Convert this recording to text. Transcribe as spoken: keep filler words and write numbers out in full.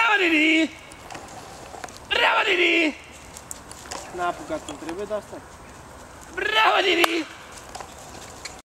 Bravo, Didi! Bravo, Didi! N-a apucat cum trebuie, dar stai. Bravo, Didi!